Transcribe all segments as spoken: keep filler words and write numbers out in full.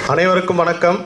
அனைவருக்கும் வணக்கம்.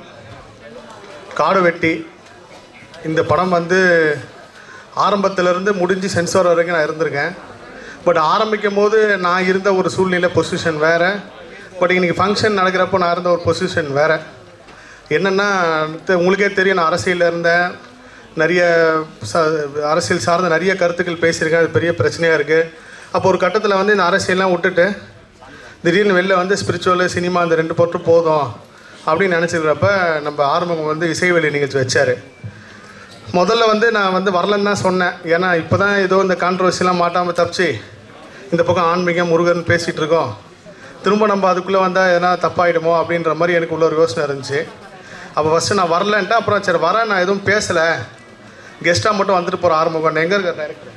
காடு வெட்டி இந்த படம் வந்து ஆரம்பத்திலிருந்து முடிஞ்சு சென்சார் வரைக்கும் நான் இருந்திருக்கேன். பட் ஆரம்பிக்கும் போது நான் இருந்த ஒரு சூழ்நிலை பொசிஷன் வேறு. பட் இன்றைக்கி ஃபங்க்ஷன் நடக்கிறப்போ நான் இருந்த ஒரு பொசிஷன் வேறு. என்னென்னா உங்களுக்கே தெரியும், நான் அரசியலில் இருந்தேன். நிறைய ச அரசியல் சார்ந்த நிறைய கருத்துக்கள் பேசியிருக்கேன். அது பெரிய பிரச்சனையாக இருக்குது. அப்போ ஒரு கட்டத்தில் வந்து இந்த அரசியல்லாம் விட்டுட்டு திடீர்னு வெளில வந்து ஸ்பிரிச்சுவலு சினிமா இந்த ரெண்டு பொருட்டும் போதும் அப்படின்னு நினச்சிக்கிறப்ப நம்ம ஆரம்பம் வந்து இசைவெளி நிகழ்ச்சி வச்சார். முதல்ல வந்து நான் வந்து வரலன்னு தான் சொன்னேன். ஏன்னா இப்போ தான் ஏதோ இந்த கான்ட்ரவர்சிலாம் மாட்டாமல் தப்பிச்சு இந்த பக்கம் ஆன்மீகம் முருகன் பேசிகிட்டு இருக்கோம். திரும்ப நம்ம அதுக்குள்ளே வந்தால் எதனா தப்பாயிடுமோ அப்படின்ற மாதிரி எனக்கு உள்ள ஒரு யோசனை இருந்துச்சு. அப்போ ஃபஸ்ட்டு நான் வரலன்ட்டு அப்புறம் சரி வரேன், நான் எதுவும் பேசலை, கெஸ்ட்டாக மட்டும் வந்துட்டு போகிற ஆரம்பம் எங்கே இருக்க டைரக்டர்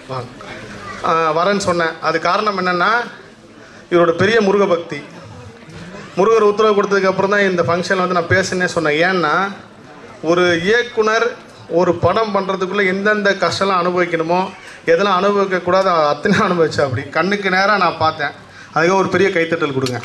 வாங்க வரேன்னு சொன்னேன். அது காரணம் என்னென்னா இவரோட பெரிய முருக பக்தி. முருகர் உத்தரவு கொடுத்ததுக்கப்புறம் தான் இந்த ஃபங்க்ஷனில் வந்து நான் பேசுனே சொன்னேன். ஏன்னா ஒரு இயக்குனர் ஒரு படம் பண்ணுறதுக்குள்ளே எந்தெந்த கஷ்டம்லாம் அனுபவிக்கணுமோ எதெல்லாம் அனுபவிக்கக்கூடாது அத்தனை அனுபவிச்சா அப்படி கண்ணுக்கு நேராக நான் பார்த்தேன். அதுக்காக ஒரு பெரிய கைத்தட்டல் கொடுங்க.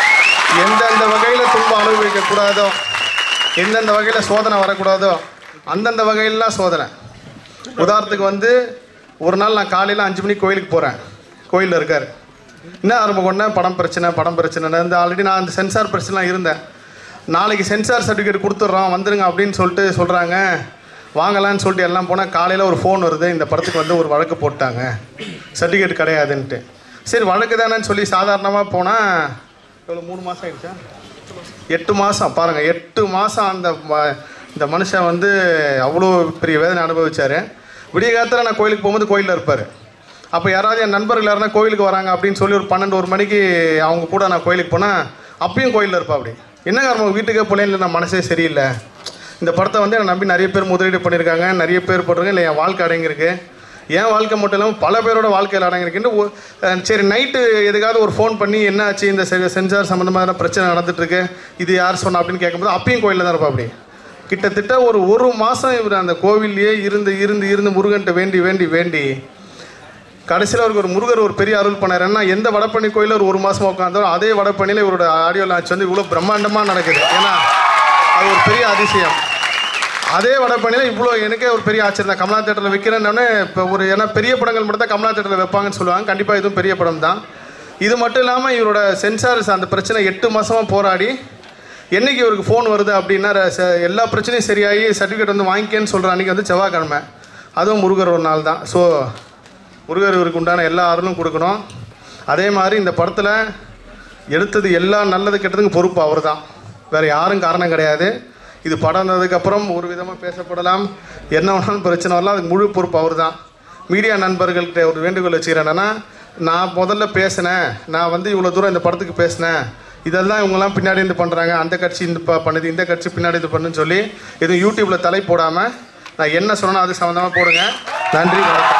எந்தெந்த வகையில் துன்பம் அனுபவிக்கக்கூடாதோ, எந்தெந்த வகையில் சோதனை வரக்கூடாதோ அந்தந்த வகையிலாம் சோதனை. உதாரணத்துக்கு வந்து ஒரு நாள் நான் காலையில் அஞ்சு மணிக்கு கோயிலுக்கு போகிறேன். கோயிலில் இருக்கார். என்ன ஆரம்பம் கொண்டே படம் பிரச்சனை படம் பிரச்சனை இந்த ஆல்ரெடி நான் அந்த சென்சார் பிரச்சனைலாம் இருந்தேன். நாளைக்கு சென்சார் சர்டிஃபிகேட் கொடுத்துட்றோம் வந்துடுங்க அப்படின்னு சொல்லிட்டு சொல்கிறாங்க. வாங்கலான்னு சொல்லிட்டு எல்லாம் போனால் காலையில் ஒரு ஃபோன் வருது, இந்த படத்துக்கு வந்து ஒரு வழக்கு போட்டாங்க, சர்டிஃபிகேட் கிடையாதுன்ட்டு. சரி வழக்கு தானேன்னு சொல்லி சாதாரணமாக போனால் எவ்வளோ மூணு மாதம் ஆகிடுச்சா எட்டு மாதம் பாருங்கள். எட்டு மாதம் அந்த இந்த மனுஷன் வந்து அவ்வளோ பெரிய வேதனை அனுபவிச்சார். விடிய காலத்தில் நான் கோயிலுக்கு போகும்போது கோயிலில் இருப்பார். அப்போ யாராவது என் நண்பர்கள் யாருன்னா கோயிலுக்கு வராங்க அப்படின்னு சொல்லி ஒரு பன்னெண்டு ஒரு மணிக்கு அவங்க கூட நான் கோயிலுக்கு போனால் அப்பயும் கோயிலில் இருப்பா. அப்படி என்ன காரணம், வீட்டுக்கே போலேன்னு நான் மனசே சரியில்லை. இந்த படத்தை வந்து என்னை நம்பி நிறைய பேர் முதலீடு பண்ணியிருக்காங்க, நிறைய பேர் போட்டிருக்காங்க. இல்லை என் வாழ்க்கை அடங்கியிருக்கு, என் வாழ்க்கை மட்டும் இல்லாமல் பல பேரோட வாழ்க்கையில் அடங்கியிருக்குன்னு சரி நைட்டு எதுக்காவது ஒரு ஃபோன் பண்ணி என்ன ஆச்சு இந்த சென்சார் சம்மந்தமான பிரச்சனை நடந்துகிட்ருக்கு, இது யார் சொன்னா அப்படின்னு கேட்கும்போது அப்பயும் கோயிலில் தான் இருப்பா. அப்படி கிட்டத்தட்ட ஒரு ஒரு மாதம் இவர் அந்த கோவில்லையே இருந்து இருந்து இருந்து முருகன்ட்ட வேண்டி வேண்டி வேண்டி கடைசியில் அவருக்கு ஒரு முருகர் ஒரு பெரிய அருள் பண்ணார். ஏன்னா எந்த வடப்பண்ணி கோயிலில் ஒரு ஒரு மாதம் உட்காந்தோ அதே வடப்பண்ணியில் இவரோட ஆடியோ லான்ச் வந்து இவ்வளோ பிரம்மாண்டமாக நடக்குது. ஏன்னா அது ஒரு பெரிய அதிசயம். அதே வடப்பண்ணியில் இவ்வளோ எனக்கே ஒரு பெரிய ஆச்சரியம் தான். கமலா தேட்டரில் வைக்கிறேன்னே இப்போ ஒரு ஏன்னா பெரிய படங்கள் மட்டும் தான் கமலா தேட்டரில் வைப்பாங்கன்னு சொல்லுவாங்க. கண்டிப்பாக இதுவும் பெரிய படம் தான். இது மட்டும் இல்லாமல் இவரோட சென்சார் அந்த பிரச்சனை எட்டு மாதமாக போராடி என்றைக்கு இவருக்கு ஃபோன் வருது அப்படின்னா எல்லா பிரச்சனையும் சரியாகி சர்டிஃபிகேட் வந்து வாங்கிக்கேன்னு சொல்கிற அன்றைக்கி வந்து செவ்வாய்க்கிழமை, அதுவும் முருகர் ஒரு நாள் தான். ஸோ முருகர் இவருக்கு உண்டான எல்லா அருளும் கொடுக்கணும். அதே மாதிரி இந்த படத்தில் எடுத்தது எல்லா நல்லது கெட்டதுக்கும் பொறுப்பு அவர் தான், வேறு யாரும் காரணம் கிடையாது. இது படம் வந்ததுக்கப்புறம் ஒரு விதமாக பேசப்படலாம், என்ன வேணாலும் பிரச்சனை வரலாம், அதுக்கு முழு பொறுப்பு அவர் தான். மீடியா நண்பர்கள்கிட்ட ஒரு வேண்டுகோள் வச்சுக்கிறேன். என்னென்னா நான் முதல்ல பேசினேன், நான் வந்து இவ்வளோ தூரம் இந்த படத்துக்கு பேசினேன், இதெல்லாம் இவங்கெல்லாம் பின்னாடி இருந்து பண்ணுறாங்க, அந்த கட்சி இந்த ப பண்ணுது இந்த கட்சி பின்னாடி இது பண்ணுன்னு சொல்லி எதுவும் யூடியூப்பில் தலை போடாமல் நான் என்ன சொன்னேனோ அது சம்மந்தமாக போடுங்க. நன்றி, வணக்கம்.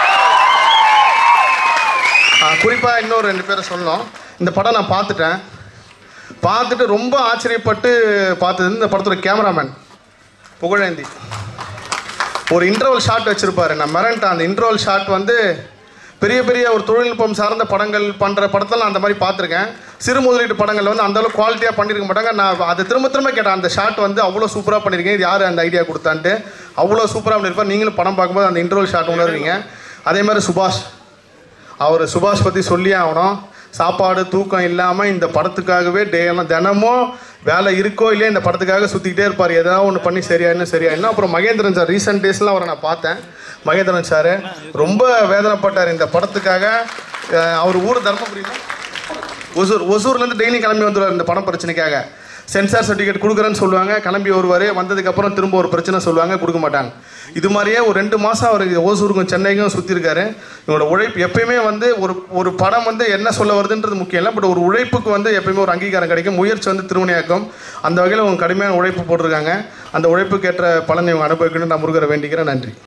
குறிப்பாக இன்னொரு ரெண்டு பேரை சொல்லணும். இந்த படம் நான் பார்த்துட்டேன். பார்த்துட்டு ரொம்ப ஆச்சரியப்பட்டு பார்த்தது இந்த படத்தோட கேமராமேன் புகழேந்தி. ஒரு இன்டர்வல் ஷாட் வச்சுருப்பார். நான் மிரண்டேன். அந்த இன்டர்வல் ஷாட் வந்து பெரிய பெரிய ஒரு தொழில்நுட்பம் சார்ந்த படங்கள் பண்ணுற படத்தில் நான் அந்த மாதிரி பார்த்துருக்கேன். சிறு முதலீட்டு படங்களில் வந்து அந்தளவுக்கு குவாலிட்டியாக பண்ணியிருக்க மாட்டாங்க. நான் அதை திரும்ப திரும்ப கேட்டேன், அந்த ஷாட் வந்து அவ்வளோ சூப்பராக பண்ணியிருக்கேன், இது யார் அந்த ஐடியா கொடுத்தான்ட்டு. அவ்வளோ சூப்பராக பண்ணியிருப்பார். நீங்களும் படம் பார்க்கும்போது அந்த இன்டர்வல் ஷாட் உணர்வீங்க. அதே மாதிரி சுபாஷ், அவர் சுபாஷ் பற்றி சொல்லியே ஆகணும். சாப்பாடு தூக்கம் இல்லாமல் இந்த படத்துக்காகவே டேலாம் தினமும் வேலை இருக்கோ இல்லையா இந்த படத்துக்காக சுற்றிக்கிட்டே இருப்பார். எதாவது ஒன்று பண்ணி சரியாயின்னு சரியாயின்னு. அப்புறம் மகேந்திரன் சார், ரீசெண்ட் டேஸ்லாம் அவரை நான் பார்த்தேன். மகேந்திரன் சார் ரொம்ப வேதனைப்பட்டார் இந்த படத்துக்காக. அவர் ஊர் தர்மபுரி, ஒசூர் ஒசூர்லேருந்து டெய்லி கிளம்பி வந்துடுவார் இந்த படம் பிரச்சனைக்காக. சென்சார் சர்டிஃபிகேட் கொடுக்குறேன்னு சொல்லுவாங்க, கிளம்பி வருவார். வந்ததுக்கப்புறம் திரும்ப ஒரு பிரச்சனை சொல்லுவாங்க, கொடுக்க மாட்டாங்க. இது மாதிரியே ஒரு ரெண்டு மாதம் அவர் ஓசூருக்கும் சென்னைக்கும் சுற்றிருக்காரு. இவரோட உழைப்பு எப்பயுமே வந்து ஒரு ஒரு படம் வந்து என்ன சொல்ல வருதுன்றது முக்கியம் இல்லை, பட் ஒரு உழைப்புக்கு வந்து எப்பயுமே ஒரு அங்கீகாரம் கிடைக்கும். முயற்சி வந்து திருவினையாக்கும். அந்த வகையில் அவங்க கடுமையான உழைப்பு போட்டிருக்காங்க. அந்த உழைப்புக்கேற்ற பலனை இவங்க அனுபவிக்கணும்னு நான் முருகரை வேண்டிக்கிறேன். நன்றி.